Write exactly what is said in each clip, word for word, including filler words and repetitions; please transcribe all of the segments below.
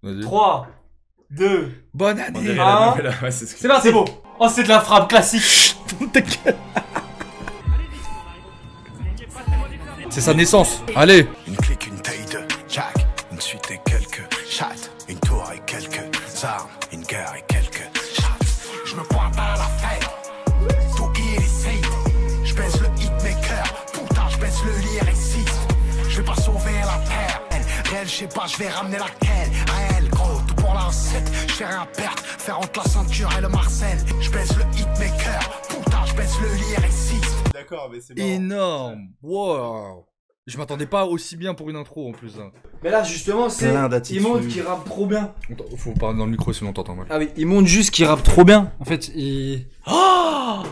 trois, deux, bonne année. un. Ouais, c'est ce que... C'est parti. C'est beau. Oh, c'est de la frappe classique. C'est sa naissance. Allez. Une clique, une taille de Jack, une suite et quelques chattes, une tour et quelques armes, une guerre et quelques chattes. Je me pointe à la fête, tout illicite. Je baisse le hitmaker, putain, je baisse le lyriciste. Je vais pas sauver la terre, elle, réel, je sais pas, je vais ramener laquelle. Réel, gros, tout pour la recette. Je fais rien perdre, faire entre la ceinture et le Marcel. Je baisse le hitmaker, putain, je baisse le lyriciste. D'accord, mais c'est bon. Énorme. Wow. Je m'attendais pas aussi bien pour une intro en plus. Mais là, justement, c'est. Il montre qu'il rappe trop bien. Faut parler dans le micro sinon on t'entend mal. Ah oui, il montre juste qu'il rappe trop bien. En fait, il. Oh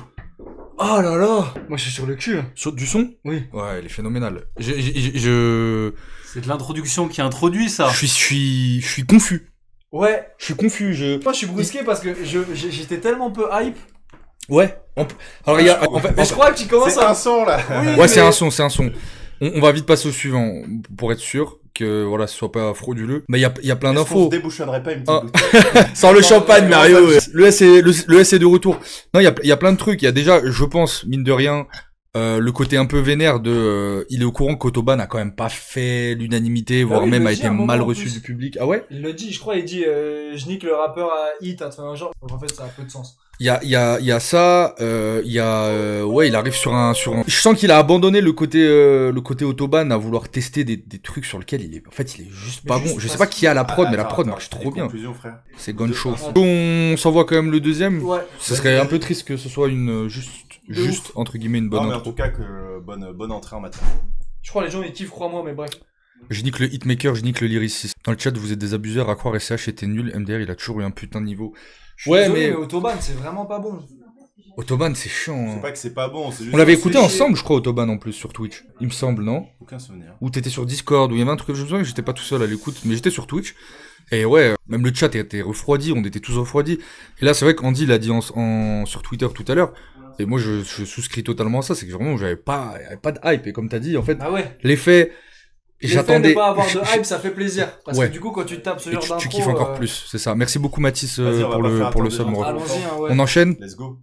Oh là là. Moi, je suis sur le cul. Sur du son? Oui. Ouais, il est phénoménal. Je. je, je... C'est de l'introduction qui introduit ça. Je suis, je suis, je suis confus. Ouais. Je suis confus. Je. Moi, je suis brusqué parce que je, j'étais tellement peu hype. Ouais. On... Alors il y a. En fait, mais je crois que tu commences à. à. un son là. Oui, ouais, mais... c'est un son, c'est un son. On, on va vite passer au suivant pour être sûr que voilà, ce soit pas frauduleux. Mais il y a, y a plein d'infos. On se débouchonnerait pas une petite ah. bouteille. Sans le champagne, Mario. Le S est, le, le S est de retour. Non, il y a, y a plein de trucs. Il y a déjà, je pense, mine de rien, euh, le côté un peu vénère de, euh, il est au courant qu'Autoban a quand même pas fait l'unanimité, voire ah oui, même a dit, été mal reçu du public. Ah ouais? Il le dit, je crois, il dit, euh, je nique le rappeur à hit, un truc un genre. Donc en fait, ça a peu de sens. Il y a, il y a, il y a ça, euh, il y a, euh, ouais, il arrive sur un, sur un, je sens qu'il a abandonné le côté, euh, le côté Autoban à vouloir tester des, des trucs sur lesquels il est, en fait, il est juste pas bon. Je sais pas qui a la prod, mais la prod marche trop bien. C'est Gone Show. On s'envoie quand même le deuxième. Ouais. Ce serait un peu triste que ce soit une, juste, juste, entre guillemets, une bonne non, mais intro. en tout cas, que bonne, bonne entrée en matière. Je crois les gens ils kiffent, crois-moi, mais bref. Je nique le hitmaker, je nique le lyriciste. Dans le chat, vous êtes des abuseurs à croire S C H était nul. M D R, il a toujours eu un putain de niveau. Ouais, désolé, mais... mais Autoban, c'est vraiment pas bon. Autoban, c'est chiant. Hein. C'est pas que c'est pas bon, c'est juste. On l'avait écouté ensemble, je crois, Autoban en plus sur Twitch. Il me semble, non? Aucun souvenir. Ou t'étais sur Discord, où il y avait un truc, je me souviens que j'étais pas tout seul à l'écoute, mais j'étais sur Twitch. Et ouais, même le chat était refroidi, on était tous refroidis. Et là, c'est vrai qu'Andy l'a dit en, en, sur Twitter tout à l'heure. Et moi, je, je souscris totalement à ça, c'est que vraiment, j'avais pas, j'avais pas de hype. Et comme t'as dit, en fait, ah ouais. l'effet. J'attendais de pas avoir de hype, ça fait plaisir. Parce ouais. que du coup, quand tu tapes ce genre d'intro... Tu kiffes encore euh... plus, c'est ça. Merci beaucoup Mathis euh, pour le, pour le sub. Hein, ouais. On enchaîne. Let's go.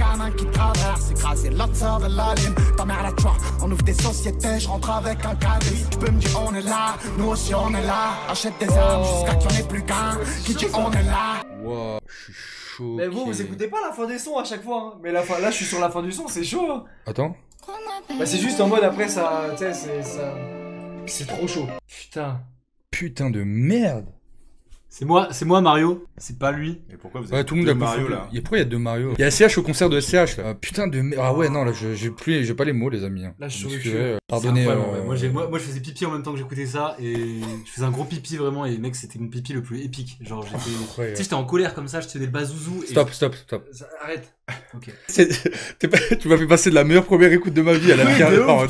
Ta mère la toi, on ouvre des sociétés, je rentre avec un caddie. Tu peux me dire on est là, nous aussi on est là. Achète des armes jusqu'à qu'il n'y en ait plus qu'un. Qui dit on est là. Wow, je suis chaud. Mais vous, vous écoutez pas la fin des sons à chaque fois. Hein. Mais la fin, là, je suis sur la fin du son, c'est chaud. Hein. Attends. Bah, c'est juste en mode après ça. Tu sais, c'est ça. C'est trop chaud. Putain. Putain de merde. C'est moi, c'est moi Mario, c'est pas lui. Et pourquoi vous avez ouais, tout le monde deux a Mario là? Il y a pourquoi il y a deux Mario? Il y a S C H au concert de S C H là. Ah, putain de merde. Ah ouais non là je j'ai plus j'ai pas les mots les amis. Là je suis euh, pardonnez. Euh... Ouais. Moi, moi moi je faisais pipi en même temps que j'écoutais ça et je faisais un gros pipi vraiment et mec c'était mon pipi le plus épique. Genre j'étais ouais, tu sais j'étais en colère comme ça, je tenais le bazouzou et Stop je... stop stop. Ça, arrête. OK. Pas... tu m'as fait passer de la meilleure première écoute de ma vie à la oui, pire.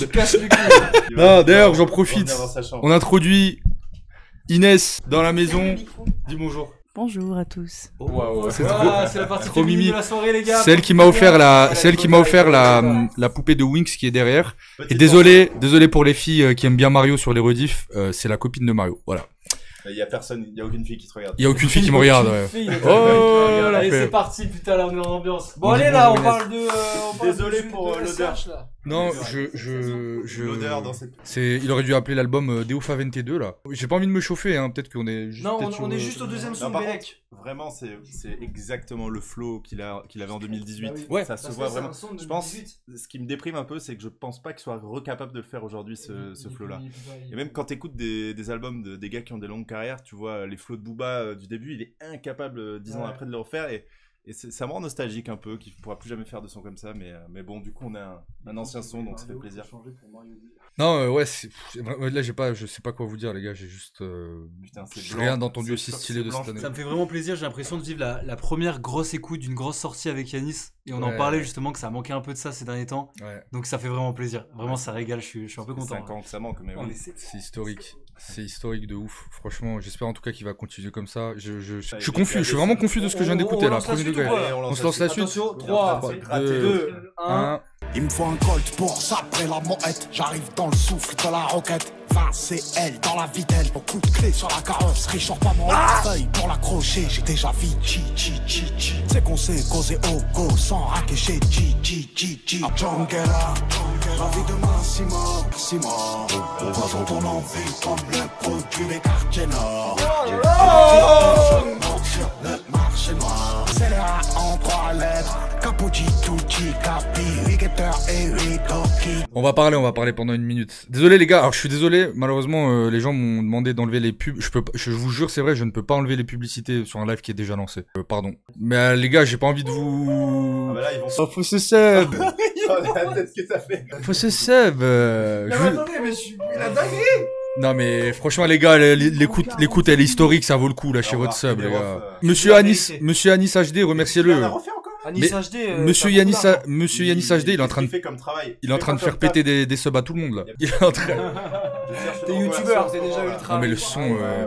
De non d'ailleurs j'en profite. On introduit Inès dans la maison. Dis bonjour. Bonjour à tous. Oh, wow, c'est ah, la partie trop mimi de la soirée les gars. Celle qui m'a offert la, celle qui m'a offert la, la poupée de Winx qui est derrière. Et désolé, désolé pour les filles qui aiment bien Mario sur les rediffs, euh, c'est la copine de Mario. Voilà. Il y a personne, il y a aucune fille qui te regarde. Il y a aucune fille qui me regarde. Ouais. Fille, oh, allez c'est parti putain là on est en ambiance. Bon allez là on parle de. Euh, on parle désolé de, pour de l'odeur. Non, je, je, je. L'odeur dans cette. C'est, il aurait dû appeler l'album euh, Deufa vingt-deux là. J'ai pas envie de me chauffer, hein. Peut-être qu'on est. Juste non, on, sur, on est juste au deuxième son de Bellec. Vraiment, c'est, c'est exactement le flow qu'il a, qu'il avait en deux mille dix-huit. Bah oui. Ouais, ça se voit vraiment. Je pense, ce qui me déprime un peu, c'est que je pense pas qu'il soit recapable de le faire aujourd'hui, ce, ce flow là. Et même quand t'écoutes des, des albums de, des gars qui ont des longues carrières, tu vois les flows de Booba euh, du début, il est incapable euh, dix ans ouais. après de le refaire et. Et ça me rend nostalgique un peu, qu'il ne pourra plus jamais faire de son comme ça, mais, euh, mais bon, du coup, on a un, un ancien son, donc ça fait plaisir. Non, euh, ouais, c'est, là, j'ai pas, je sais pas quoi vous dire, les gars, j'ai juste euh, Putain, j'ai rien entendu aussi stylé de cette année. Ça me fait vraiment plaisir, j'ai l'impression de vivre la, la première grosse écoute d'une grosse sortie avec Yanis, et on ouais, en parlait justement que ça manquait un peu de ça ces derniers temps, ouais. Donc ça fait vraiment plaisir, vraiment ouais. Ça régale, je suis, je suis un peu content. cinq ans que ça manque, mais oui. C'est historique. C'est historique de ouf, franchement, j'espère en tout cas qu'il va continuer comme ça. Je, je, je, je suis confus, je suis vraiment confus de ce que je viens d'écouter là, premier degré. On, on se lance la suite. trois, deux, un. Il me faut un colt pour ça après la moette. J'arrive dans le souffle de la roquette. vingt C L dans la vitelle. Pour coup de clé sur la carrosserie, je sors pas mon feuille pour l'accrocher. J'ai déjà Vici, chi, chi, chi. C'est qu'on s'est causé au go sans raquer G, G, G, G. Jungela, la vie de Massimo, Massimo. Poison ton envie comme le produit des quartiers nord. Sur le marché noir. C'est là en trois lettres. Capucci, Tucci, Capi, Rigeter et Ritoki. On va parler, on va parler pendant une minute. Désolé les gars, alors je suis désolé, malheureusement euh, les gens m'ont demandé d'enlever les pubs. Je peux, pas- je vous jure, c'est vrai, je ne peux pas enlever les publicités sur un live qui est déjà lancé. Euh, pardon. Mais euh, les gars, j'ai pas envie de vous. Ah bah là, ils vont Oh, faut se sub. Oh, la tête que t'as fait. Faut se sub. euh, Non, je- mais attendez, mais je suis. La dinguerie! Non mais franchement les gars, l- l'écoute, l'écoute elle est historique, ça vaut le coup, lâchez On va votre sub refaire les des gars. refs, euh. Monsieur La Anis, vérité. Monsieur Anis H D, Tu l'as remerciez-le. refait encore Anis Mais- H D. euh, Monsieur t'as Yanis, beaucoup d'argent. Monsieur Yanis H D, il est en train de, fait comme travail. il est en train de faire péter des, des subs à tout le monde là. Il est en train. T'es youtubeur, t'es déjà ultra. Non mais le son, euh,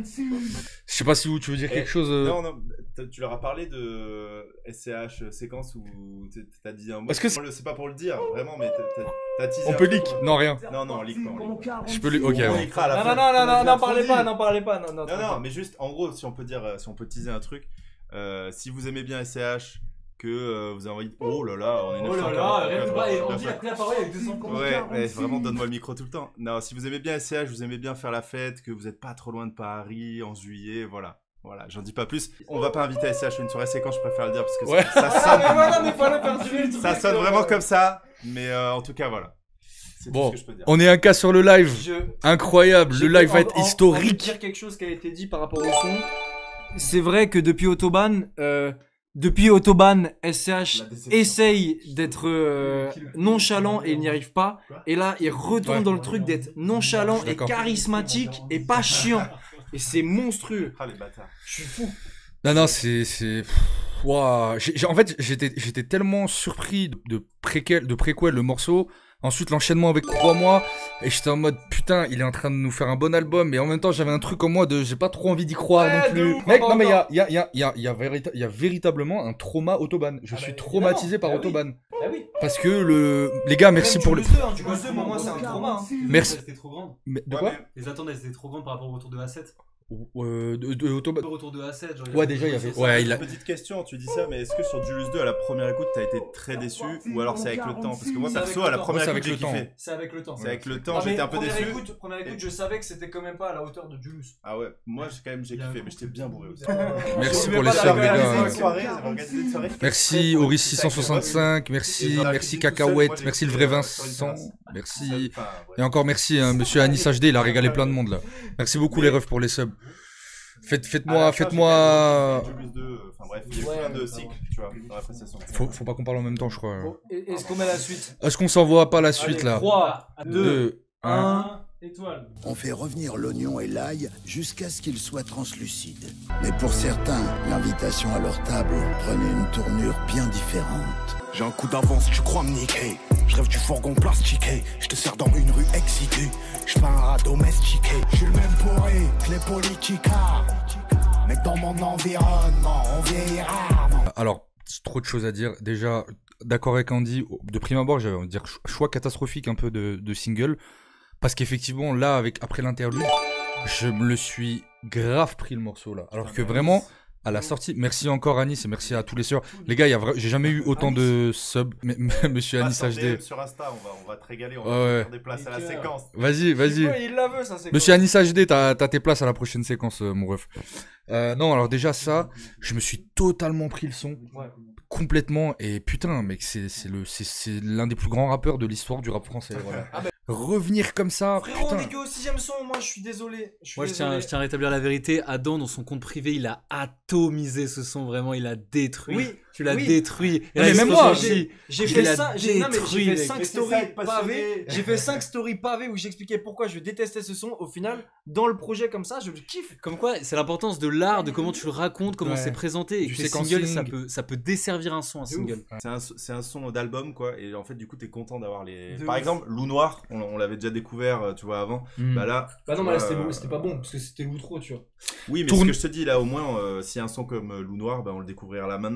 je sais pas si vous, tu veux dire quelque chose. euh, Non, non, t'as- tu leur as parlé de S C H séquence où t'es- t'as dit un mot. Est-ce que c'est- c'est pas pour le dire, vraiment, mais t'as- t'as- t'as teasé. On un peut truc, leak? quoi. Non rien. Non, non, on leak pas, on leak pas. Je peux le. Ok. On ouais. leakera à la Non, fin. non, non, non, On a non, déjà n'en parlez trop pas, dit. n'en parlez pas. Non, non, Non, non, mais juste, en gros, si on peut dire, euh, si on peut teaser un truc, euh, si vous aimez bien S C H, que euh, vous avez envie de... Oh là là, on est Oh là là, rêve pas, et on dit a pris la parole avec deux cents Ouais, ouais, vraiment, donne-moi le micro tout le temps. Non, si vous aimez bien S C H, vous aimez bien faire la fête, que vous êtes pas trop loin de Paris, en juillet, voilà. Voilà, j'en dis pas plus. On va pas inviter S C H à une soirée séquence, je préfère le dire, parce que Ouais. ça, ça Ah, sonne, mais voilà, mais fallait faire durer le truc. ça sonne vraiment comme ça. Mais euh, en tout cas, voilà. C'est tout Bon, ce que je peux dire. on est un cas sur le live. Je. Incroyable, le J'ai live va en- être en- envie de historique. dire quelque chose qui a été dit par rapport au son. C'est vrai que depuis Autobahn, euh, depuis Autobahn, S C H La déception. essaye d'être euh, nonchalant et il n'y arrive pas. Et là, il retourne Ouais. dans le truc d'être nonchalant et D'accord. charismatique et pas chiant. Et c'est monstrueux. Ah, les bâtards. Je suis fou. Non, non, c'est, c'est, pff, ouah. J'ai- j'ai- en fait, j'étais, j'étais tellement surpris de, de préquel, de préquel le morceau. Ensuite, l'enchaînement avec Crois-moi. Et j'étais en mode, putain, il est en train de nous faire un bon album. Mais en même temps, j'avais un truc en moi de, j'ai pas trop envie d'y croire Ouais, non de plus. ouf, Mec, pas non, mais il y a, encore. il y a, il y a, il y a, il y a, vérita- il y a véritablement un trauma Autobahn. Je Ah suis bah, traumatisé par évidemment. Ah oui. Autobahn. Ah oui. Parce que le, les gars, merci pour le, Du deux, hein, du deux, pour moi, c'est un trauma. hein. Merci. C'était trop grande. Mais- de Ouais, quoi? mais- Les attentes elles étaient trop grandes par rapport au retour de A sept. Euh, de, de Autobahn. Le retour de A sept, genre. Ouais, déjà, il y avait- ça. ouais, il a- Petite question, tu dis ça, mais est-ce que sur Julius deux, à la première écoute, t'as été très déçu ou alors c'est avec le temps? Parce que moi, C'est avec perso, le à la temps. première Moi, c'est écoute, avec j'ai le kiffé. C'est avec le temps. C'est avec le temps, Ah, mais j'étais un peu première déçu. Écoute, première écoute, je savais que c'était quand même pas à la hauteur de Julius. Ah ouais, moi, j'ai quand même, j'ai Il y a kiffé, un mais coup j'étais bien bourré aussi. Merci Je pour vais les pas subs, les la gars. réaliser. Une soirée, j'avais organisé une soirée. Merci Auris six cent soixante-cinq, merci, merci Cacahuète, merci le vrai Vincent, merci. Enfin, ouais. Et encore merci, hein, monsieur Anis H D, il a régalé plein de monde là. Merci beaucoup les refs pour les subs. Faites, À faites-moi, la fin, faites-moi. j'ai quand même Julius deux, enfin bref, il y a eu Ouais. plein de cycles, tu vois, dans l'appréciation. Faut, faut pas qu'on parle en même temps, je crois. Bon, et- Est-ce qu'on met la suite? Est-ce qu'on s'envoie pas la suite là? trois, deux, deux, un. un. Étoile. On fait revenir l'oignon et l'ail jusqu'à ce qu'ils soient translucides. Mais pour certains, l'invitation à leur table prenait une tournure bien différente. J'ai un coup d'avance, tu crois me niquer. Je rêve du fourgon plastiqué. Je te sers dans une rue exiguë. Je fais un rat domestiqué. Je suis le même pourri que les politicards. Mais dans mon environnement, on vieillira. non. Alors, c'est trop de choses à dire. Déjà, d'accord avec Andy, de prime abord, j'avais envie de dire cho- choix catastrophique un peu de, de single. Parce qu'effectivement, là, avec, après l'interlude, je me le suis grave pris le morceau là. Alors que vraiment, à la sortie, merci encore Anis et merci à tous les sœurs. Les gars, il y a vra- j'ai jamais eu autant de subs. Mais, mais- monsieur Anis Passe en H D D. M sur Insta, on va, on va te régaler, on Ouais, va ouais. faire des places à la Nickel. séquence. Vas-y, vas-y. Ouais, il la veut, ça, c'est Monsieur Anis H D, t'as t'as tes places à la prochaine séquence, euh, mon ref. Euh, non, alors déjà ça, je me suis totalement pris le son, Ouais. complètement, et putain, mec, c'est c'est le c'est c'est l'un des plus grands rappeurs de l'histoire du rap français. Voilà. Ah bah- Revenir comme ça, Frérot, on putain. est que au sixième son, moi je suis désolé. Je suis Moi, je tiens, désolé. je tiens à rétablir la vérité. Adam, dans son compte privé, il a atomisé ce son. Vraiment, il a détruit. Oui, Tu l'as oui. détruit. Et Mais là, il même se moi, refait. J'ai Il fait l'a ça, j'ai non, mais j'ai détruit, fait mec. cinq Mais c'est stories ça, être passionné. pavées. J'ai fait cinq stories pavées où j'expliquais pourquoi je détestais ce son. Au final, dans le projet comme ça, je le kiffe. Comme quoi, c'est l'importance de l'art, de comment tu le racontes, comment Ouais. c'est présenté. Et Du que les séquencing. singles, ça peut, ça peut desservir un son, un single. C'est un, c'est un son d'album, quoi, et en fait, du coup, t'es content d'avoir les. De Par ouf. exemple, Loup Noir, on, on l'avait déjà découvert, euh, tu vois, avant. Hmm. Bah là. Bah non, tu mais là vois, c'était euh, bon, c'était pas bon parce que c'était l'outro, tu vois. Oui, mais Tourne- ce que je te dis, là, au moins, euh, s'il y a un son comme euh, Loup Noir, bah on le découvrira là maintenant, tu Oui, vois.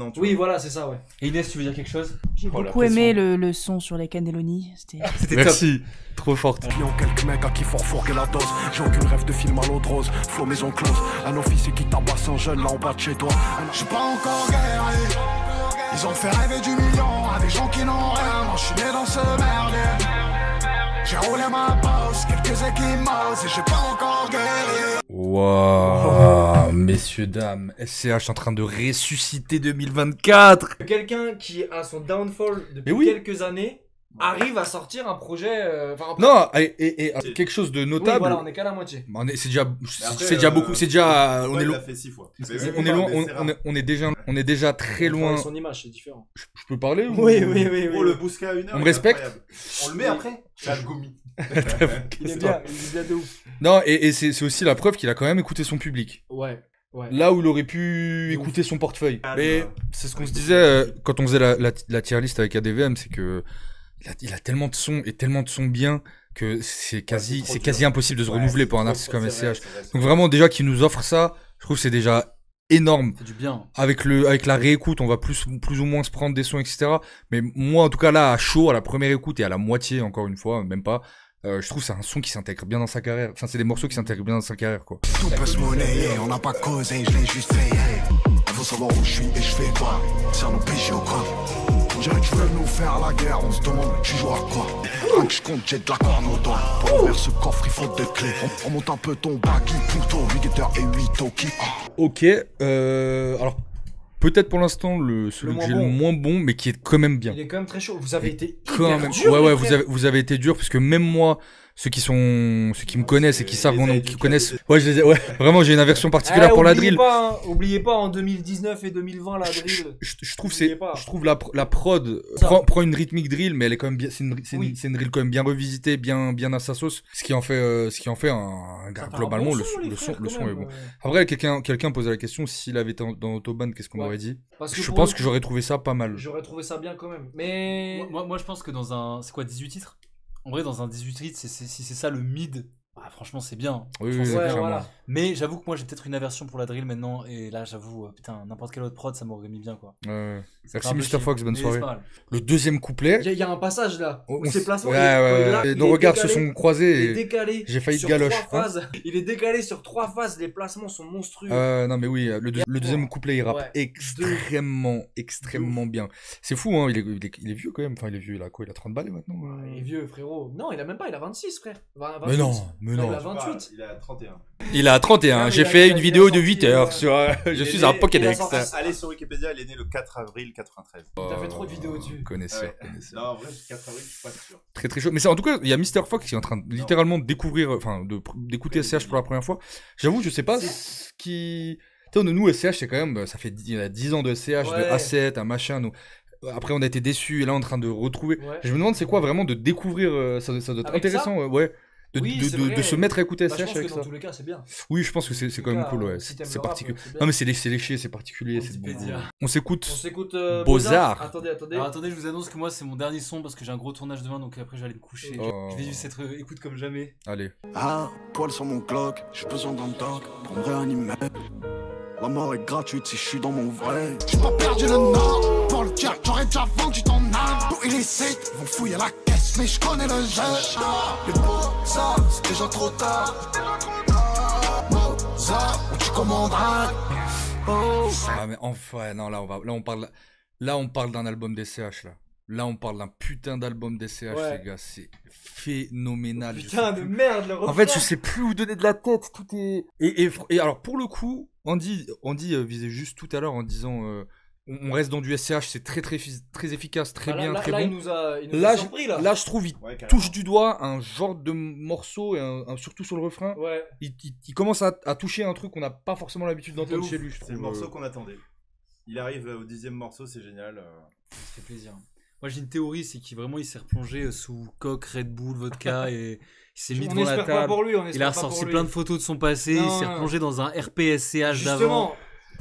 voilà, c'est ça, ouais. Et Inès, tu veux dire quelque chose? J'ai Oh, la beaucoup aimé pression. le, le son sur les cannelloni. C'était. C'était Merci. Trop forte. Client quelques mecs à qui faut refourguer la dose. J'ai aucune rêve de film à l'eau de rose. Flow maison close. Un officier qui tabasse un jeune là en bas de chez toi. J'suis pas encore guéri. Ils ont fait rêver du million à des gens qui n'ont rien. Moi j'suis né dans ce merdier. J'ai roulé ma bosse, quelques équimos et j'ai pas encore guéri. Waouh, messieurs, dames. S C H en train de ressusciter deux mille vingt-quatre. Quelqu'un qui a son downfall depuis Mais oui. quelques années arrive à sortir un projet. euh, enfin, après- Non, et, et- et quelque chose de Oui, notable. voilà, on est qu'à la moitié. On est- C'est déjà, Mais après, c'est déjà euh, beaucoup. C'est déjà, on Moi, est il loin. l'a fait six fois. On est loin. On, on est, on est déjà, on est déjà très loin. Son image, c'est différent. Je, je peux parler ou... Oui, oui, oui. oui. Oh, le Bousca à une heure. On me il est respecte. incroyable. On le met après. J'ai le goumi. Il est bien, il est bien de ouf. Non, et, et c'est c'est aussi la preuve qu'il a quand même écouté son public. Ouais, ouais. Là où il aurait pu Ouf. écouter son portefeuille. Ah, Mais non. c'est ce qu'on se disait euh, quand on faisait la, la, la tier list avec A D V M, c'est que il a, il a tellement de sons et tellement de sons bien que c'est quasi, c'est trop c'est dur. quasi impossible de se Ouais, renouveler c'est pour un trop, artiste trop, comme c'est S C vrai, H. c'est vrai, c'est Donc vrai. vraiment déjà qu'il nous offre ça, je trouve que c'est déjà énorme. C'est du bien. Avec le, avec la réécoute, on va plus, plus ou moins se prendre des sons, et cetera. Mais moi, en tout cas, là, à chaud, à la première écoute et à la moitié, encore une fois, même pas, euh, je trouve que c'est un son qui s'intègre bien dans sa carrière. Enfin, c'est des morceaux qui s'intègrent bien dans sa carrière, quoi. Tout peut se monnayer, on n'a pas causé, je l'ai juste fait. Il faut savoir où je suis et je fais quoi. C'est un obligé ou quoi. On dirait que tu veux nous faire la guerre, on se demande tu joues à quoi. Rien que je compte, j'ai de la corne au doigt. Pour ouvrir ce coffre, il faut deux clés. On, on monte un peu ton baggy, plutôt huit guetteurs et huit toki. Ok, euh, alors, peut-être pour l'instant, le, celui Le que moins j'ai bon. le moins bon, mais qui est quand même bien. Il est quand même très chaud. Vous avez été Quand hyper même. dur, ouais, les ouais, vous frères. avez, vous avez été dur, parce que même moi, ceux qui sont, ceux qui me connaissent et qui les savent, a mon nom, qui éduqués, connaissent, les- ouais, je les ai- ouais, vraiment, j'ai une aversion particulière Eh, pour la oubliez drill. Pas, hein, oubliez pas, en deux mille dix-neuf et deux mille vingt, la drill. Je, je trouve Oubliez c'est, pas. je trouve la, pr- la prod Ça. prend, prend une rythmique drill, mais elle est quand même bien, c'est une, c'est une, Oui. c'est une drill quand même bien revisitée, bien, bien à sa sauce, ce qui en fait, euh, ce qui en fait un, un gars, Ça fait un globalement, bon le, son, son- les le son, frères, le quand son est même, bon. ouais. Après, quelqu'un, quelqu'un posait la question s'il avait été en- dans Autobahn, qu'est-ce qu'on Ouais. aurait dit? Parce que Je pour pense le que coup, j'aurais trouvé ça pas mal. J'aurais trouvé ça bien quand même. Mais. Moi, moi, moi, je pense que dans un. C'est quoi, dix-huit titres? En vrai, dans un dix-huit titres, c'est- c'est- si c'est ça le mid, bah, franchement, c'est bien. Oui, Franchement, oui, c'est Ouais, bien. clairement. voilà. Mais j'avoue que moi, j'ai peut-être une aversion pour la drill maintenant. Et là, j'avoue, euh, putain, n'importe quelle autre prod, ça m'aurait mis bien, quoi. Ouais. Ça Merci fait un peu mister chier. Fox, bonne Mais soirée. c'est pas mal. Le deuxième couplet. Il y, a- il y a un passage là. on Où s- ses placements. ouais, il est- ouais, quand il est ouais. là, Et il nos est regards se décalé. sont Il est croisés et décalé. j'ai failli sur galoche. trois Hein phases. Il est décalé sur trois phases. Les placements sont monstrueux. Euh, non mais oui, le, deux- le deuxième couplet il rappe Ouais. extrêmement, extrêmement bien. C'est fou hein, il est, il, est, il est vieux quand même, enfin il est vieux, il a quoi, il a trente balais maintenant euh Il est vieux, frérot. Non, il a même pas. Il a vingt-six, frère. vingt- Mais non, vingt-huit. mais Non, non. il a vingt-huit. Il a trente et un. Il a trente et un, Ah, mais j'ai il a- fait il a- une il a vidéo de sorti, huit heures euh, sur... euh, je il suis est un né- Pokédex. il a sorti- Allez sur Wikipédia, il est né le quatre avril quatre-vingt-treize. T'as fait trop de vidéos dessus. Connaisseur, Ouais. connaisseur. Non, en vrai, quatre avril, je suis pas sûr. Très très chaud. Mais c'est en tout cas, il y a mister Fox qui est en train de littéralement de découvrir, enfin de d'écouter S C H pour la première fois. J'avoue, je sais pas ce qui... Tu sais, nous, S C H, c'est quand même, ça fait dix, il y a dix ans de S C H, de Ouais. A sept, un machin. Nous... Après, on a été déçus et là, on est en train de retrouver. Ouais. Je me demande, c'est quoi vraiment de découvrir, euh, ça, ça doit être Avec intéressant, ouais, ouais. De, Oui, de, c'est de, vrai. de se mettre à écouter Bah, S je C H pense que avec dans ça. tous les cas, c'est bien. Oui, je pense que c'est c'est quand même cas, cool, euh, ouais. si C'est t'aimes c'est le rap, particulier. c'est bien. Non, mais c'est lé- c'est léché, c'est particulier. c'est bon. Wikipédia. On s'écoute. On s'écoute euh, Beaux-Arts. Attendez, attendez. Alors attendez, je vous annonce que moi, c'est mon dernier son parce que j'ai un gros tournage demain, donc après, je vais aller me coucher. Oh. Je vais vivre cette euh, écoute comme jamais. Allez. Ah, poil sur mon Glock, j'ai besoin d'un dog pour me réanimer. La mort est gratuite si je suis dans mon vrai. J'ai pas perdu le nord, pour le dire j'aurais déjà vendu ton âme. Tout illicite, ils vont fouiller la caisse, mais je connais le jeu. Les beaux, ça, c'est déjà trop tard. Mozart, où tu commanderas. Oh. Ah, mais enfin, non, là, on va, là, on parle, là, on parle d'un album des C H, là. Là, on parle d'un putain d'album des C H, Ouais. les gars. C'est phénoménal. Je Putain sais de plus- merde, le En fait, refrain. je sais plus où donner de la tête. Tout est. Et, et, et alors, pour le coup, Andy, Andy euh, visait juste tout à l'heure en disant euh, on, on reste dans du S C H, c'est très, très, fi- très efficace, très Ah, là, bien, là, très là, il bon. nous a, il nous Là, a je- surpris, là. Là, je trouve, il Ouais, carrément. touche du doigt un genre de morceau, et un, un- surtout sur le refrain. Ouais. Il, il- il commence à, à toucher un truc qu'on n'a pas forcément l'habitude d'entendre ouf. chez lui, je C'est le trouve. morceau qu'on attendait. Il arrive au dixième morceau, c'est génial. euh. Ça fait plaisir. Moi, j'ai une théorie, c'est qu'il vraiment il s'est replongé euh, sous coke, Red Bull, vodka et il s'est mis On devant la espère pas table. pour lui, on Il espère a pas pour ressorti lui. plein de photos de son passé, il Non, s'est non. replongé dans un R P S C H d'avant. Justement,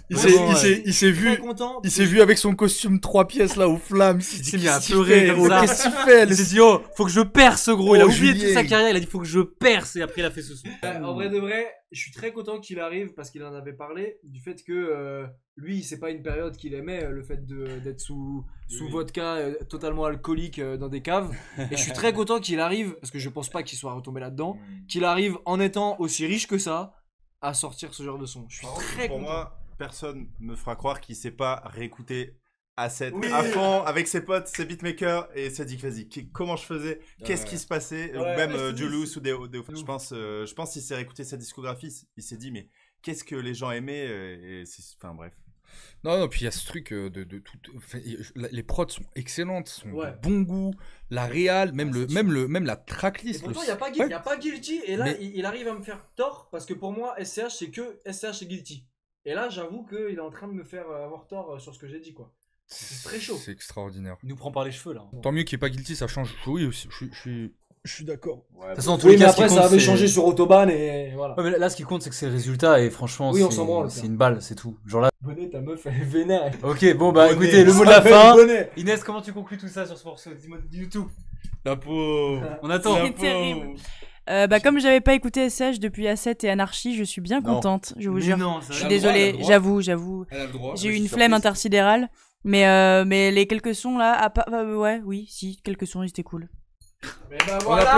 Il s'est, il s'est, il s'est vu, content. il s'est vu avec son costume trois pièces là aux flammes. Il s'est mis à pleurer comme ça. Qu'est-ce qu'il fait? Il s'est dit, oh, faut que je perce, gros. Il a Oh, oublié Julien. toute sa carrière. Il a dit, faut que je perce. Et après, il a fait ce son. Ouais, en vrai de vrai, je suis très content qu'il arrive parce qu'il en avait parlé du fait que euh, lui, c'est pas une période qu'il aimait, euh, le fait de, d'être sous, sous Oui. vodka, euh, totalement alcoolique euh, dans des caves. Et je suis très content qu'il arrive, parce que je pense pas qu'il soit retombé là-dedans, qu'il arrive en étant aussi riche que ça à sortir ce genre de son. Je suis très Pour content. moi, personne me fera croire qu'il sait pas réécouter à sept Oui. à fond avec ses potes, ses beatmakers et s'est dit vas-y, qu- comment je faisais, qu'est-ce Ouais. qui se passait, ou Ouais, même ouais, euh, c'est- Julius ou Deo. Deo. De Je ouf. pense, euh, je pense qu'il s'est réécouté sa discographie, il s'est dit mais qu'est-ce que les gens aimaient euh, et c'est, enfin bref. Non, non, puis il y a ce truc euh, de, de tout. Enfin, y- les prods sont excellentes, sont Ouais. de bon goût. La réal, même, Ouais, le, c'est même, le, même la Et tracklist. pourtant, le- il n'y a, pas gui- Ouais. y a pas Guilty, et là, Mais- il, il arrive à me faire tort, parce que pour moi, S C H, c'est que S C H et Guilty. Et là, j'avoue qu'il est en train de me faire euh, avoir tort euh, sur ce que j'ai dit, quoi. C'est très chaud. C'est extraordinaire. Il nous prend par les cheveux, là. Tant mieux qu'il n'y ait pas Guilty, ça change. Oui, aussi, je, suis- je suis, je suis d'accord. De toute façon, en tous Oui, les mais cas, ce qui après, ça compte, avait c'est- changé sur Autobahn, et voilà. Ouais, mais là, ce qui compte, c'est que c'est le résultat. Et franchement, Oui, on c'est- s'en branle, c'est ça. une balle, c'est tout. Genre là. Bonnet, ta meuf, elle est vénère. Ok, bon, bah Bonnet. écoutez, le mot de la Ça fin. s'appelle Bonnet. Inès, comment tu conclus tout ça sur ce morceau? Dis-moi du tout. La pauvre. On attend. C'est terrible. Euh, bah, comme j'avais pas écouté S H depuis A sept et Anarchie, je suis bien Non. contente, je vous Mais jure. non, Je ça suis Elle a le droit, elle a désolée, le droit. j'avoue, j'avoue. Elle a le droit. J'ai eu je une suis flemme surprise. intersidérale. Mais, euh, mais les quelques sons là, à part- euh, ouais, oui, si, quelques sons, ils étaient cool. Mais bah On voilà.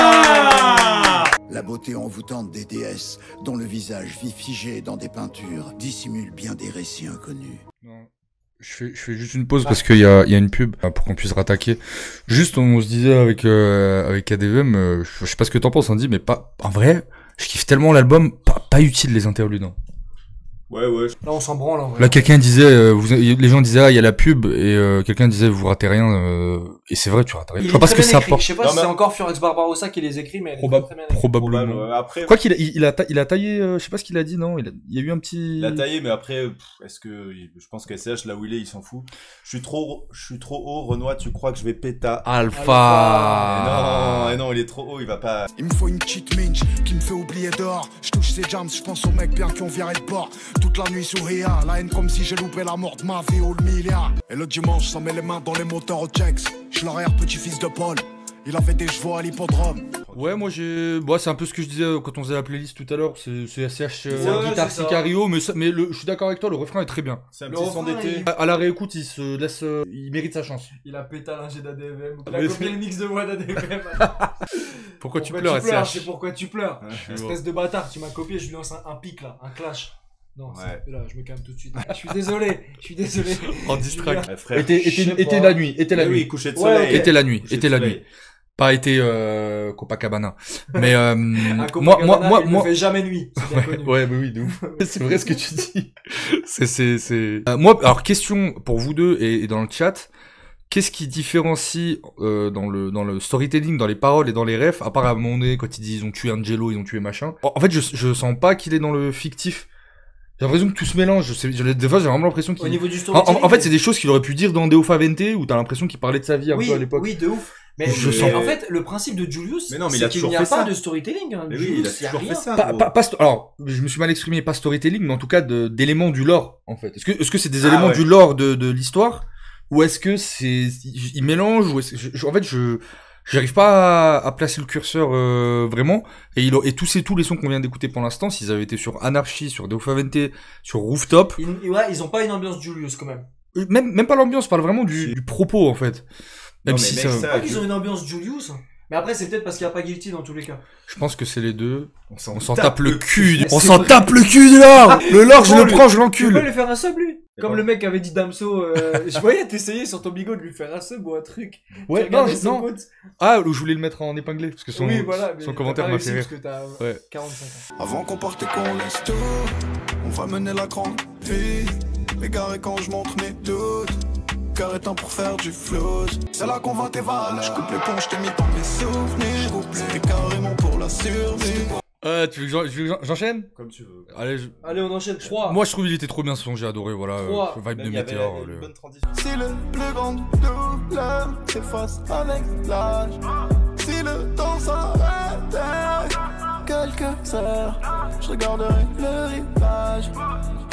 applaudit. La beauté envoûtante des déesses, dont le visage vif figé dans des peintures, dissimule bien des récits inconnus. Non. Je fais, je fais juste une pause parce qu'il y a, il y a une pub euh, pour qu'on puisse rattaquer. Juste, on se disait avec, euh, avec A D V M, euh, je je sais pas ce que t'en penses, on dit, mais pas, en vrai, je kiffe tellement l'album, pas, pas utile les interludes. Hein. Ouais, ouais. Là, on s'en branle, en vrai. Là, quelqu'un disait, euh, vous, les gens disaient, ah, il y a la pub, et euh, quelqu'un disait, vous ratez rien, euh, et c'est vrai, tu rates rien. Il Je est vois pas ce très que bien ça écrit. apporte. Je sais pas Non, si mais- c'est encore Furax Barbarossa qui les écrit, mais elle est Probable. très, très bien écrite. Probablement. Probable, ouais. Après, Quoi qu'il a, il, il a, ta- il a taillé, euh, je sais pas ce qu'il a dit, non, il, a, il y a eu un petit. il a taillé, mais après, pff, est-ce que je pense qu'S C H là où il est, il s'en fout. Je suis trop, je suis trop haut, Renoir. Tu crois que je vais péta? Alpha. Non, et non, il est trop haut, il va pas. Il me faut une petite minge qui me fait oublier dehors. Je touche ces jams, je pense aux mecs bien qui ont viré de bord. Toute la nuit sourire, la haine comme si j'ai loupé la mort de ma vie ou le milliard. Et le dimanche, ça met les mains dans les moteurs au checks. Je suis l'arrière-petit-fils de Paul. Il avait des chevaux à l'hippodrome. Ouais, moi j'ai. Bon, c'est un peu ce que je disais euh, quand on faisait la playlist tout à l'heure. C'est c'est S C H euh, Ouais, guitare c'est ça. Sicario, mais, ça- mais le, je suis d'accord avec toi, le refrain est très bien. C'est un Le petit son refrain, d'été. il- À, à la réécoute, il se laisse. euh, il mérite sa chance. Il a pété l'ingé d'A D V M. Il Mais a copié c'est- le mix de voix d'A D V M. Pourquoi, tu pleures, S C C'est H? pourquoi tu pleures. Ouais. Espèce de bâtard, tu m'as copié, je lui lance un, un pic là, un clash. Non, Ouais. c'est- là, je me calme tout de suite. Je suis désolé, je suis désolé. En distract. Ouais, frère. Était, je était, sais était pas. la nuit, était la Eh nuit. oui, coucher de Ouais, soleil. ok. Était la nuit, Coucher était de la soleil. nuit. Pas été euh, Copacabana. Mais euh, À moi, Copacabana, moi, moi, il moi. ne fait jamais nuit. C'est bien connu. Ouais, bah oui, de ouf. C'est vrai ce que tu dis. C'est, c'est, c'est. Euh, moi, alors question pour vous deux et, et dans le chat. Qu'est-ce qui différencie euh, dans le dans le storytelling, dans les paroles et dans les refs, à part à un moment donné quand ils disent ils ont tué Angelo, ils ont tué machin. En en fait, je je sens pas qu'il est dans le fictif. J'ai l'impression que tout se mélange. Je sais, je- des fois, j'ai vraiment l'impression qu'il. Au niveau du En, storytelling. en- en fait, c'est des choses qu'il aurait pu dire dans Deo Favente où t'as l'impression qu'il parlait de sa vie un oui, peu à l'époque. oui, de ouf. Mais, Je mais sens- en fait, le principe de Julius, Mais non, mais il c'est a qu'il toujours n'y a fait pas ça. de storytelling. hein. Mais oui, Julius, il a y a toujours rien. fait ça. Pas, gros. pas, pas sto- alors, je me suis mal exprimé, pas storytelling, mais en tout cas de- d'éléments du lore, en fait. Est-ce que est-ce que c'est des Ah, éléments ouais. du lore de, de l'histoire, ou est-ce que c'est ils mélangent, ou est-ce que je- je- en fait je j'arrive pas à, à placer le curseur euh, vraiment, et il a- et tous ces tous les sons qu'on vient d'écouter pour l'instant, s'ils avaient été sur Anarchy, sur Deo Favente, sur Rooftop, Ils, ouais, ils ont pas une ambiance Julius quand même. euh, même même pas l'ambiance, je parle vraiment du, Si. du propos en fait. Même Non, mais si mec, ça, ça- Je crois qu'ils ont une ambiance Julius. Mais après, c'est peut-être parce qu'il n'y a pas Guilty dans tous les cas. je pense que c'est les deux. On s'en On s'en tape le cul, du- C'est on s'en vrai. tape le cul du lore. Le lore, je Bon, le lui. prends, je Tu peux l'encule. lui faire un sub, lui Comme bon. le mec avait dit Damso, euh, je voyais t'essayer sur ton bigot de lui faire un sub ou un truc. Ouais, Tu non, regardais je- son non. compte. Ah, où je voulais le mettre en épinglé parce que son Oui, voilà. mais son t'as commentaire pas m'a réussi fait rire. Parce que t'as Ouais. quarante-cinq ans. Avant qu'on parte et qu'on laisse tout, on va mener la grande vie. Égaré quand je montre mes doutes, carré temps pour faire du flow. C'est là qu'on va tes valeurs. Je coupe les ponts, je t'ai mis dans mes souvenirs. C'était carrément pour la survie. Euh, tu veux que j'en- tu veux que j'en- j'enchaîne? Comme tu veux. Allez, je- Allez, on enchaîne trois. moi je trouve il était trop bien ce son, j'ai adoré, voilà, euh, Trois. vibe de Même il y avait météore. une le- bonne transition. Si le plus grande douleur s'efface avec l'âge, si le temps s'arrêtait quelques heures, je regarderai le rivage. Oh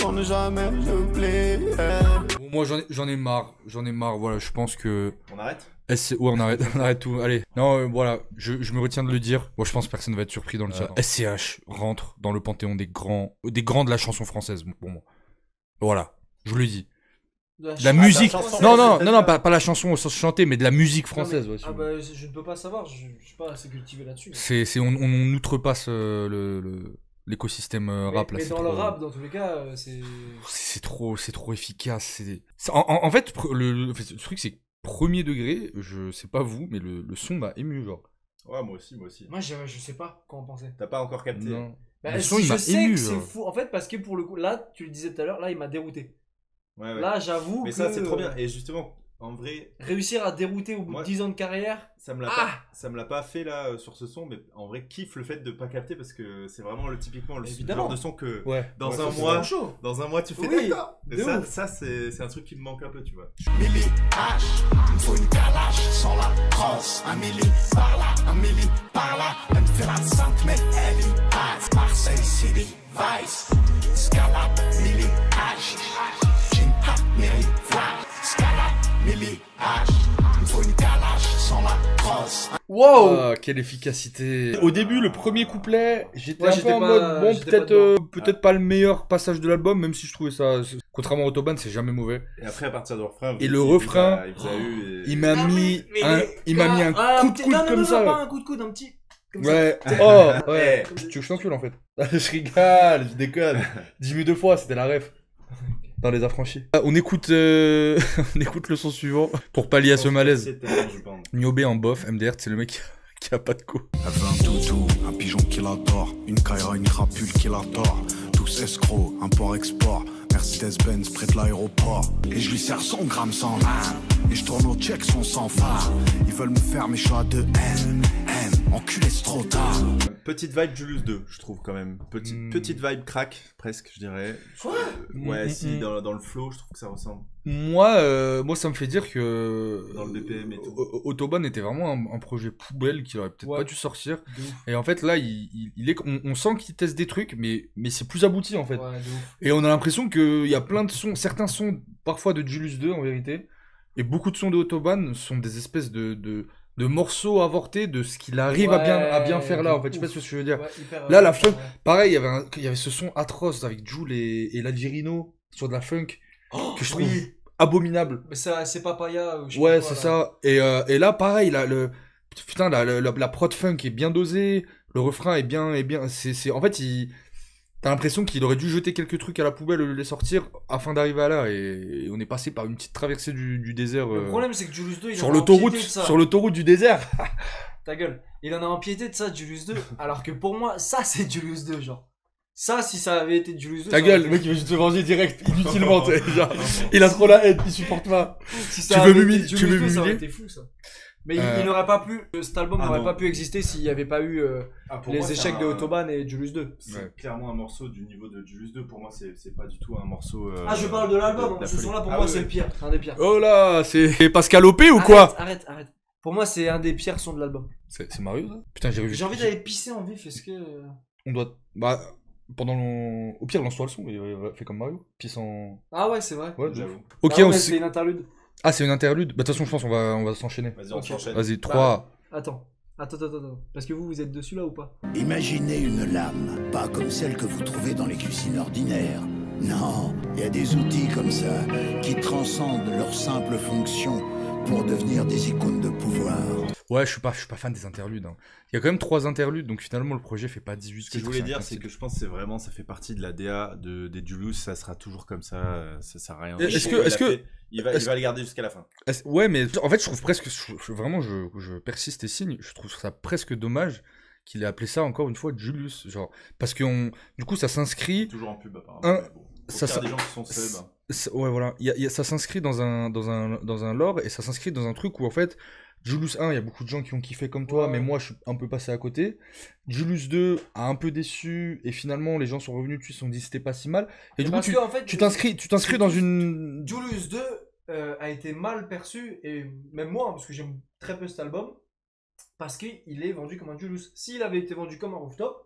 retourne jamais, je plie. Bon, moi, j'en ai, j'en ai marre. J'en ai marre. Voilà, je pense que. On arrête S C... Ouais, on arrête, on arrête tout. Allez. Non, euh, voilà, je, je me retiens de le dire. Moi, je pense que personne ne va être surpris dans le chat. Euh, S C H rentre dans le panthéon des grands, des grands de la chanson française pour moi. Voilà, je le dis. La, la musique. Non, non, non, non, pas, pas la chanson au sens chanté, mais de la musique française. Non, mais, ouais, ah bah, je ne peux pas savoir. Je, je suis pas assez cultivé là-dessus. C'est, c'est, on, on outrepasse euh, le, le, l'écosystème euh, rap mais, là. Mais dans trop... le rap, dans tous les cas, euh, c'est. C'est trop, c'est trop efficace. C'est. c'est en, en, en fait, le, le, le truc c'est premier degré. Je sais pas vous, mais le, le son m'a ému genre. Ouais, moi aussi, moi aussi. Moi, je, je sais pas quoi en penser. T'as pas encore capté. Non. Bah, le si son, il je m'a sais ému, que c'est genre. fou. En fait, parce que pour le coup, là, tu le disais tout à l'heure, là, il m'a dérouté. Ouais, ouais. Là, j'avoue mais que. Mais ça, c'est trop bien. Et justement, en vrai. Réussir à dérouter au bout moi, de dix ans de carrière. Ça me l'a ah pas, ça me l'a pas fait là euh, sur ce son, mais en vrai, kiffe le fait de pas capter parce que c'est vraiment le typiquement le Évidemment. genre de son que ouais. dans ouais, un ça, mois, dans un mois, tu fais oui, d'accord. Et ça, ça c'est, c'est un truc qui me manque un peu, tu vois. Milli H, il me faut une calache sans la crosse. Un milli par là, un milli par là. Elle me fait la sainte, mais elle y passe. Marseille City, Vice, Scalab, Milli H, Ginta, Milli Flash, Scalab, Milli H. Il me faut une calache sans la crosse. Wow, oh, quelle efficacité. Au début, le premier couplet, j'étais ouais, un j'étais peu en pas, mode, bon, peut-être euh, peut-être ah. pas le meilleur passage de l'album, même si je trouvais ça, contrairement à Autobahn, c'est jamais mauvais. Et après, à partir du refrain, et le refrain, il, vous a, il, vous a eu et... il m'a mis, mais, un, mais, il m'a mis un ah, coup de coude non, comme non, ça. Non, pas un coup de coude, un petit. Comme ouais, ça. oh, ouais. Tu veux que je t'encule en fait? Je rigole, je déconne. Dis-moi deux fois, c'était la ref. Dans les affranchis. On écoute, euh... on écoute le son suivant pour pallier à ce malaise. Niobé en bof, M D R, c'est le mec qui a pas de co. Elle veut un toutou, un pigeon qui l'adore, une Kaira, une crapule qui l'adore. Tous escrocs, import-export, Mercedes-Benz près de l'aéroport. Et je lui sers cent grammes sans lame, et je tourne au check son sans phare. Ils veulent me faire mes choix de haine, haine, enculé c'est trop tard. Petite vibe Julius deux, je trouve quand même. Petite, mm. petite vibe crack, presque, je dirais. Quoi euh, Ouais, mm, si, mm. Dans, dans le flow, je trouve que ça ressemble. Moi, euh, moi, ça me fait dire que dans le B P M et tout. Autobahn était vraiment un, un projet poubelle qu'il aurait peut-être ouais. pas dû sortir. Et en fait, là, il, il, il est, on, on sent qu'il teste des trucs, mais, mais c'est plus abouti en fait. Ouais, et on a l'impression qu'il y a plein de sons, certains sons parfois de Julius deux en vérité, et beaucoup de sons de Autobahn sont des espèces de, de, de morceaux avortés de ce qu'il arrive ouais, à, bien, à bien faire là. En fait, je sais pas ce que je veux dire. Ouais, hyper, là, la funk, ouais. pareil, il y avait, un, il y avait ce son atroce avec Jul et, et l'Algerino sur de la funk oh, que je oui. trouve abominable. Mais ça, c'est Papaya. Je ouais, c'est ça. Et, euh, et là, pareil, là, le putain, la, la, la prod funk est bien dosée, le refrain est bien, est bien. C'est, c'est, en fait, il, t'as l'impression qu'il aurait dû jeter quelques trucs à la poubelle, les sortir afin d'arriver à là. Et, et on est passé par une petite traversée du, du désert. Le euh, problème, c'est que Julius deux, il sur l'autoroute, sur l'autoroute du désert. Ta gueule. Il en a empiété de ça, Julius deux. Alors que pour moi, ça, c'est Julius deux, genre. Ça, si ça avait été Julius deux. Ta gueule, le mec, il veut juste se venger direct, inutilement, tu sais, genre. Il a trop la haine, il supporte pas. Si tu veux m'humilier, tu veux m'humilier. Ça aurait été fou, ça. Mais euh... il, il n'aurait pas pu, cet album ah n'aurait non. pas pu exister s'il n'y avait pas eu euh, ah, les moi, échecs un... de Autobahn et Julius deux. C'est ouais. clairement un morceau du niveau de Julius deux. Pour moi, c'est, c'est pas du tout un morceau. Euh, ah, je parle de l'album. De, ce son-là, pour ah, moi, ouais. c'est le pire. C'est un des pires. Oh là, c'est Pascal Opé ou arrête, quoi? Arrête, arrête. Pour moi, c'est un des pires sons de l'album. C'est, c'est Mario, ça? Putain, j'ai revu. J'ai envie d'aller pisser en vif. Est-ce que. On doit. Bah. Pendant le... Au pire, lance-toi le son, il fait comme Mario. Pisse en. Ah ouais, c'est vrai. Ouais, j'avoue. Ok, ah ouais, on c'est une interlude. Ah, c'est une interlude. Bah, de toute façon, je pense qu'on va, on va s'enchaîner. Vas-y, on okay. s'enchaîne. Vas-y, trois. Bah, attends. Attends, attends, attends. Parce que vous, vous êtes dessus là ou pas? Imaginez une lame, pas comme celle que vous trouvez dans les cuisines ordinaires. Non, il y a des outils comme ça qui transcendent leur simple fonction pour devenir des icônes de pouvoir. Ouais, je suis pas, je suis pas fan des interludes. Hein. Il y a quand même trois interludes, donc finalement le projet fait pas dix-huit. Ce que je voulais dire, c'est que je pense que c'est vraiment, ça fait partie de la D A de, des Julius, ça sera toujours comme ça, ça sert à rien. Est-ce que, est-ce que, fait, il va, il va le garder jusqu'à la fin. Ouais, mais en fait, je trouve presque, je, je, vraiment, je, je persiste et signe, je trouve ça presque dommage qu'il ait appelé ça encore une fois Julius, genre, parce que on, du coup, ça s'inscrit. Toujours en pub apparemment. Un, bon, ça, ça, des gens qui sont sub. Ouais, voilà, y a, y a, ça s'inscrit dans un, dans un, dans un lore et ça s'inscrit dans un truc où en fait. Julius un, il y a beaucoup de gens qui ont kiffé comme toi, ouais. mais moi je suis un peu passé à côté. Julius deux a un peu déçu et finalement les gens sont revenus, tu se sont dit c'était pas si mal. Et, et du coup tu, en fait, tu t'inscris, tu t'inscris dans une. Julius deux euh, a été mal perçu et même moi, hein, parce que j'aime très peu cet album, parce qu'il est vendu comme un Julius. S'il avait été vendu comme un Rooftop,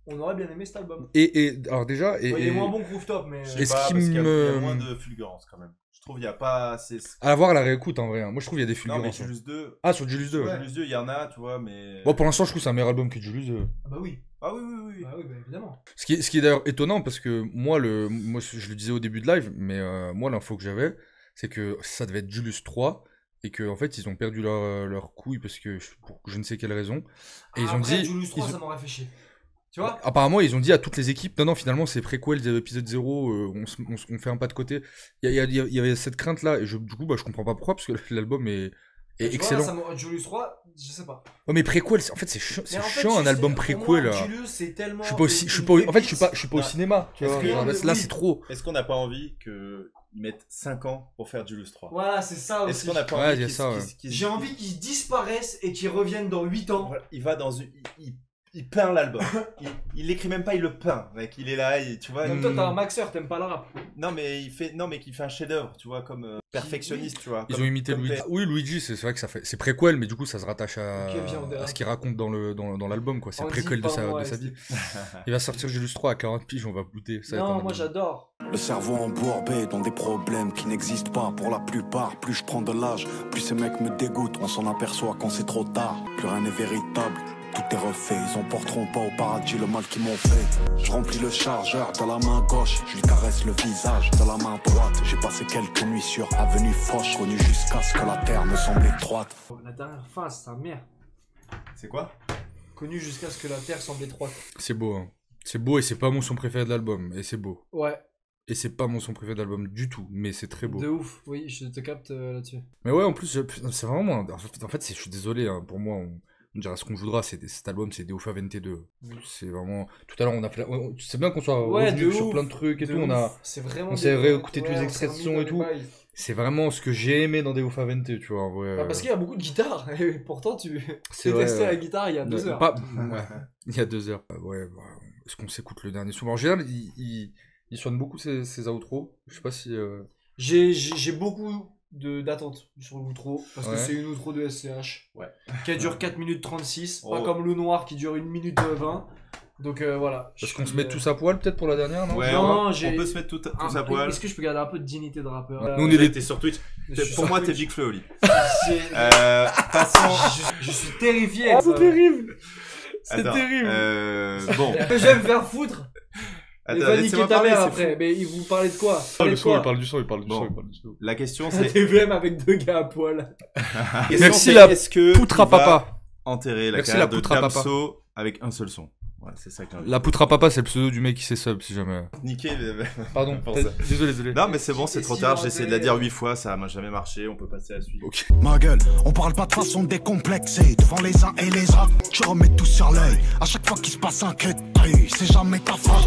on aurait bien aimé cet album. Et, et alors déjà, et, Ouais, il est et- moins bon que Rooftop, mais. Je euh, sais Est-ce pas, qu'il parce qu'il y a- me- il y a moins de fulgurance quand même. Je trouve il y a pas assez. à voir la réécoute en vrai. hein. Moi je trouve qu'il y a des Non, mais fulgurances. hein. Julius deux. Ah, sur Julius deux. Sur ouais. Julius deux, il y en a, tu vois, mais. Bon, pour l'instant, je trouve que c'est un meilleur album que Julius deux. Ah bah oui. Ah oui, oui, oui. oui. Bah oui, bah évidemment. Ce qui est, ce qui est d'ailleurs étonnant parce que moi, le, moi, je le disais au début de live, mais euh, moi, l'info que j'avais, c'est que ça devait être Julius trois et qu'en en fait, ils ont perdu leur, leur couille parce que pour je ne sais quelle raison. Et ils ont Après, dit. Julius trois, ils ont- ça m'aurait fait chier. Tu vois? Apparemment, ils ont dit à toutes les équipes, non, non, finalement, c'est préquel de épisode zéro, euh, on, se- on, se- on fait un pas de côté. Il y, a- il y a- il y avait cette crainte-là, et je, du coup, bah, je comprends pas pourquoi, parce que l'album est, est Tu vois, excellent. là, ça m'aurait- Julius trois, je sais pas. Ouais, mais préquel, c'est- en fait, c'est chi- Mais c'est en fait, chiant tu un sais, album pour moi, préquel. là. Julius, c'est tellement. Je suis pas aussi, une- je suis une pas, en fait, je suis pépite. pas, je suis pas au Non. cinéma, tu Est-ce vois. que- Genre, là, Oui. là, c'est trop. Est-ce qu'on n'a pas envie qu'ils mettent cinq ans pour faire Julius trois? Voilà, c'est ça Est-ce aussi. qu'on n'a pas Ouais, envie il y a qu'ils- ça, ouais. qu'ils- qu'ils- J'ai envie qu'ils disparaissent et qu'ils reviennent dans huit ans. Voilà, il va dans une. Il, il- il peint l'album. il, il l'écrit même pas, il le peint. Mec, il est là, il- tu vois. Comme il- toi, t'as un maxeur, t'aimes pas le rap. Non, mais il fait, non, mais qui fait un chef-d'œuvre, tu vois, comme euh, perfectionniste, tu vois. Ils comme- ont imité comme Luigi. fait- Oui, Luigi, c'est c'est vrai que ça fait, c'est préquel, mais du coup, ça se rattache à, Ok, viens, on dérape. à ce qu'il raconte dans le, dans, dans l'album, quoi. C'est On préquel dit de pas sa, moi, de sa c'est- vie. Il va sortir Julius trois à quarante piges, on va goûter. Ça va être un Non, moi album. j'adore. Le cerveau embourbé dans des problèmes qui n'existent pas pour la plupart. Plus je prends de l'âge, plus ces mecs me dégoûtent. On s'en aperçoit quand c'est trop tard. Plus rien n'est véritable, tout est refait. Ils emporteront pas au paradis le mal qu'ils m'ont fait. Je remplis le chargeur de la main gauche, je lui caresse le visage de la main droite. J'ai passé quelques nuits sur Avenue Foch, connu jusqu'à ce que la terre me semble étroite. La dernière phase, sa mère. C'est quoi? Connu jusqu'à ce que la terre semble étroite. C'est beau, hein. C'est beau et c'est pas mon son préféré de l'album. Et c'est beau. Ouais, Et c'est pas mon son préféré de l'album du tout, mais c'est très beau. de ouf. Oui, je te capte euh, là-dessus. Mais ouais, en plus, je- c'est vraiment moi. En fait, en fait, c'est- je suis désolé, hein, pour moi, on, on dira ce qu'on voudra. C'est cet album, c'est Deofa vingt-deux. C'est vraiment. Tout à l'heure, on a fait. on- C'est bien qu'on soit Ouais, revenu de sur ouf, plein de trucs et De tout. On ouf. a. C'est vraiment. on s'est des- réécouté tous les ouais, on extraits de s'est son remis et dans tout. les bails. C'est vraiment ce que j'ai aimé dans Deofa vingt, tu vois. En vrai, Bah, parce euh, qu'il y a beaucoup de guitare. Et pourtant, tu C'est vrai, détestais ouais. la guitare il y a deux Ouais, heures. pas- ouais, il y a deux heures. Euh, ouais, bah, est-ce qu'on s'écoute le dernier son? En général, il, il, il sonne beaucoup ses, ses outros. Je sais pas si. euh, J'ai j'ai- j'ai beaucoup de- d'attentes sur l'outro. Parce que Ouais. c'est une outro de S C H. Ouais. Qui dure quatre minutes trente-six. Pas Oh. comme le noir qui dure une minute vingt. Donc euh, voilà. Est-ce Je qu'on se suis, met euh, tous à poil peut-être pour la dernière, non? Ouais, Non, on, va- j'ai- on peut se mettre tout, un- tous à poil. Est-ce que je peux garder un peu de dignité de rappeur? Nous, on est des- T'es sur Twitch. Je T'es- suis Pour sur moi, t'es Twitch. Big Flo, Oli. C'est- Euh, passons. je, je suis terrifié. Ah, ça. c'est terrible! C'est Attends, terrible! euh, bon. Je vais me faire foutre. Il Attends, va niquer laissez-moi ta parler, mère c'est après. fou. Mais il vous parlait de quoi? Ah, Parlez le de son, quoi il parle du son, il parle du Bon. son, il parle du son. La question, Un c'est. T V M avec deux gars à poil. question, Merci c'est la est-ce que poutre à il va papa. enterrer la Merci carrière la de poutre à papa. Damso avec un seul son. Ouais, c'est ça que j'ai envie de La poutre à papa, c'est le pseudo du mec qui s'est sub, si jamais. niquer. mais- Pardon, Pour t'as- ça. désolé, désolé. Non, mais c'est bon, c'est Et trop si tard. on J'ai essayé de enterrait- la dire huit fois, ça m'a jamais marché. On peut passer à la suite. Ok. Ma gueule, on parle pas de façon décomplexée devant les uns et les autres. Tu remets tout sur l'œil. À chaque fois qu'il se passe un quai de prix, c'est jamais ta faute.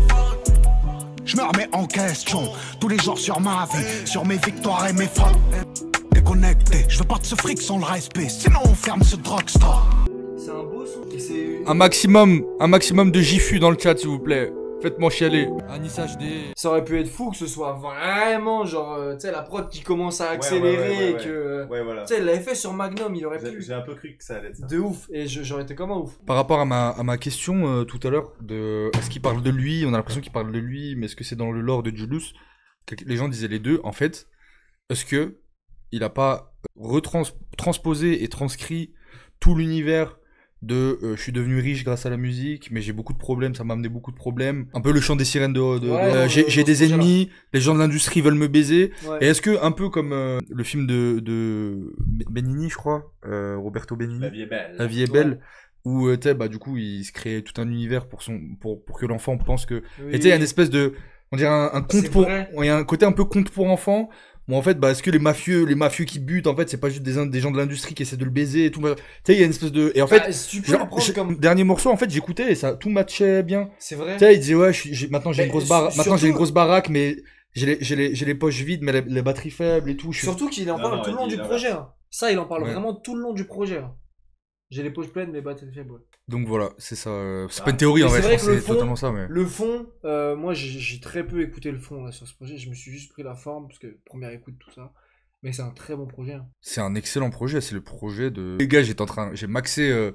Je me remets en question tous les jours sur ma vie, sur mes victoires et mes fautes. Déconnecté, je veux pas de ce fric sans le respect, sinon on ferme ce drugstore. C'est un beau son. Et c'est. Un maximum, un maximum de Jifu dans le chat, s'il vous plaît. Faites-moi chialer. Anis H D. Ça aurait pu être fou que ce soit vraiment genre, euh, tu sais, la prod qui commence à ouais, accélérer ouais, ouais, et ouais. que. euh, Ouais, voilà. Tu sais, il l'avait fait sur Magnum, il aurait J'ai pu. j'ai un peu cru que ça allait être ça. De ouf. Et je- j'aurais été comme un ouf. Par rapport à ma, à ma question euh, tout à l'heure, de est-ce qu'il parle de lui? On a l'impression qu'il parle de lui, mais est-ce que c'est dans le lore de Julius? Que- Les gens disaient les deux. En fait, est-ce que il a pas retransposé et transcrit tout l'univers de euh, je suis devenu riche grâce à la musique, mais j'ai beaucoup de problèmes, ça m'a amené beaucoup de problèmes. Un peu le chant des sirènes de. de- Ouais, de- dans j'ai le- j'ai dans des ce projet-là. ennemis, les gens de l'industrie veulent me baiser. Ouais. Et est-ce que, un peu comme euh, le film de, de Benigni, je crois, euh, Roberto Benigni, La vie est belle. La vie est belle, où euh, tu sais, bah, du coup, il se crée tout un univers pour, son, pour, pour que l'enfant pense que. Oui. Et tu sais, il y a une espèce de. On dirait un, un conte C'est pour. vrai. Il y a un côté un peu conte pour enfants. Bon, en fait, bah, est-ce que les mafieux, les mafieux qui butent, en fait, c'est pas juste des, des gens de l'industrie qui essaient de le baiser et tout. Tu sais, il y a une espèce de. Et en fait. Bah, si tu peux genre, le prendre j'ai- comme. dernier morceau, en fait, j'écoutais et ça tout matchait bien. C'est vrai. Tu sais, il disait, ouais, je suis- j'ai- maintenant j'ai Mais une grosse su- baraque, maintenant j'ai surtout- une grosse baraque, mais j'ai les, j'ai les, j'ai les poches vides, mais les, les batteries faibles et tout. Je suis... Surtout qu'il en Non, parle non, tout le il long dit du l'inverse. projet. hein. Ça, il en parle Ouais. vraiment tout le long du projet. hein. J'ai les poches pleines, mais batteries faibles. ouais. Donc voilà, c'est ça. euh, C'est Ah. pas une théorie en Mais vrai, c'est je vrai pense que que le c'est fond- totalement ça, mais. Le fond, euh, moi j'ai j'ai très peu écouté le fond là, sur ce projet. Je me suis juste pris la forme parce que première écoute, tout ça. Mais c'est un très bon projet. hein. C'est un excellent projet, c'est le projet de. Les gars, j'étais en train, j'ai maxé, euh,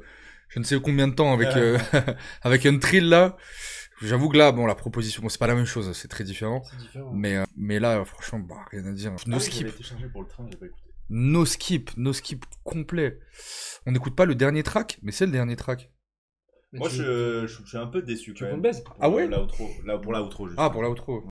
je ne sais combien de temps avec euh, avec un trill là. J'avoue que là, bon, la proposition, bon, c'est pas la même chose, c'est très différent. C'est différent. Mais euh, mais là, franchement, bah rien à dire. No Ah oui, skip, j'avais été chargé pour le train, j'ai pas écouté. no skip, no skip complet. On n'écoute pas le dernier track, mais c'est le dernier track. Moi, je, je, je suis un peu déçu Tu quand veux qu'on même. te baise Pour Ah ouais l'outro, là, pour l'outro, Ah pour l'outro.